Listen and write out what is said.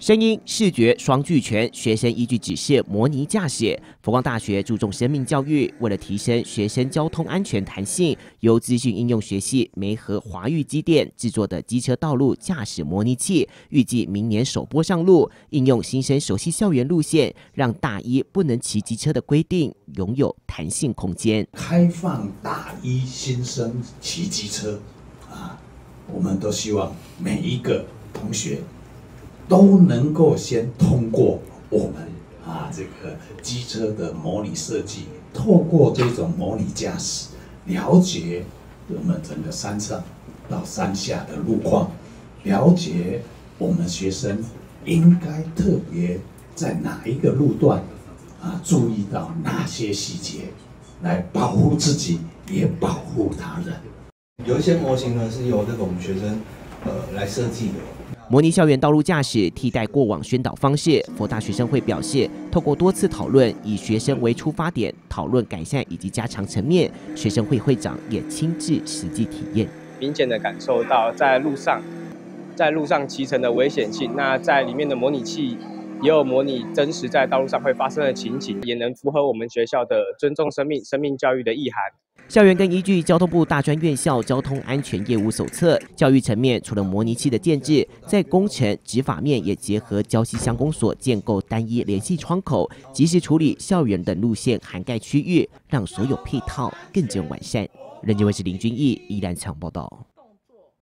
声音、视觉双俱全，学生依据指示模拟驾驶。佛光大学注重生命教育，为了提升学生交通安全弹性，由资讯应用学系媒合华育机电制作的机车道路驾驶模拟器，预计明年首播上路，应用新生熟悉校园路线，让大一不能骑机车的规定拥有弹性空间。 开放大一新生骑机车我们都希望每一个同学都能够先通过我们这个机车的模拟设计，透过这种模拟驾驶，了解我们整个山上到山下的路况，了解我们学生应该特别在哪一个路段注意到哪些细节，来保护自己，也保护他人。 有一些模型呢是由我们学生来设计的。 模拟校园道路驾驶替代过往宣导方式，佛大学生会表示，透过多次讨论，以学生为出发点，讨论改善以及加强层面。学生会会长也亲自实际体验， 明显的感受到在路上骑乘的危险性。那在里面的模拟器也有模拟真实在道路上会发生的情景，也能符合我们学校的尊重生命教育的意涵。 校园更依据交通部大专院校交通安全业务手册，教育层面除了模拟器的建制，在工程执法面也结合礁溪乡公所建构单一联系窗口，及时处理校园等路线涵盖区域，让所有配套更臻完善。人间卫视林君毅依然采访报道。